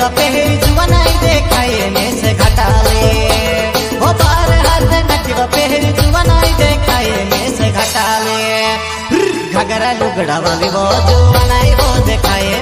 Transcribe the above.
नथिवा पहरी जुआ नहीं देखाए में से घटाले हो बार हाथ नथिवा पहरी जुआ नहीं देखाए में से घटाले घगरा लुगड़ा वाली वो जुआ नहीं वो देखाए